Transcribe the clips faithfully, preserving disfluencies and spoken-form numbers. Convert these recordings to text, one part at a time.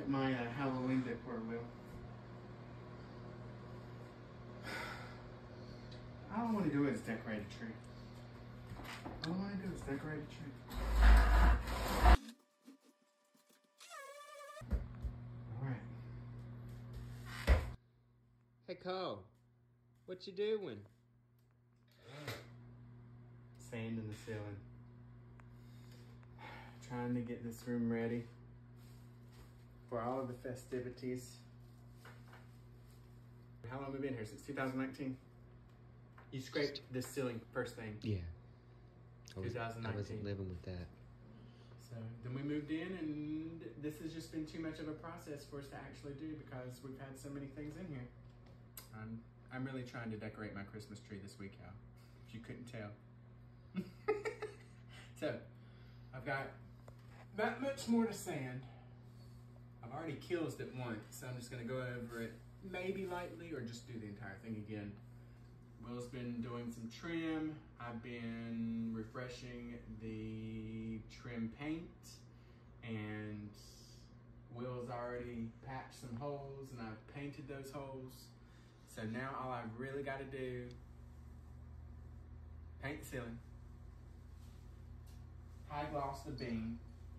at my uh, Halloween decor, Will. All I want to do is decorate a tree. All I want to do is decorate a tree. All right. Hey, Cole. What you doing? Sand in the ceiling. Trying to get this room ready for all of the festivities. How long have we been here? Since two thousand nineteen? You scraped this ceiling first thing. Yeah. I was, two thousand nineteen. I wasn't living with that. So then we moved in, and this has just been too much of a process for us to actually do because we've had so many things in here. I'm, I'm really trying to decorate my Christmas tree this week, Al, if you couldn't tell. So, I've got that much more to sand. I've already kills it once, so I'm just gonna go over it maybe lightly or just do the entire thing again. Will's been doing some trim. I've been refreshing the trim paint, and Will's already patched some holes and I've painted those holes. So now all I've really got to do, paint the ceiling, high gloss the beam,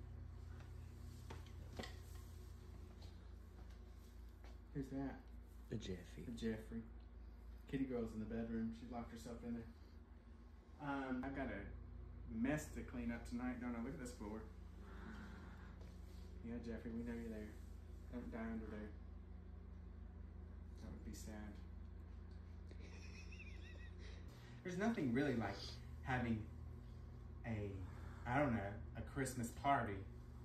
who's that? The Jeffy. The Jeffrey. Kitty girl's in the bedroom. She locked herself in there. Um, I've got a mess to clean up tonight, don't I? Look at this floor. Yeah, Jeffrey, we know you're there. Don't die under there. That would be sad. There's nothing really like having a, I don't know, a Christmas party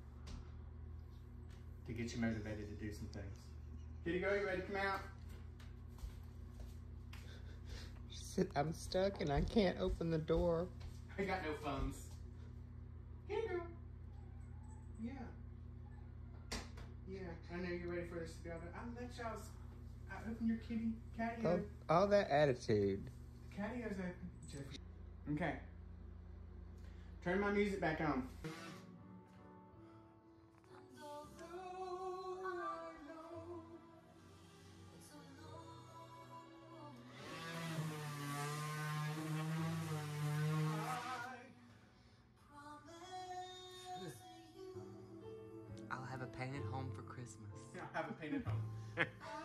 to get you motivated to do some things. Kitty girl, you ready to come out? I'm stuck and I can't open the door. I got no phones. Kitty girl. Yeah. Yeah, I know you're ready for this to be all done. I'll let y'all, I open your kitty, catio. Oh, all that attitude. The catio's open, Jeffrey. Okay. Turn my music back on. I'll have a painted home for Christmas. I'll have a painted home.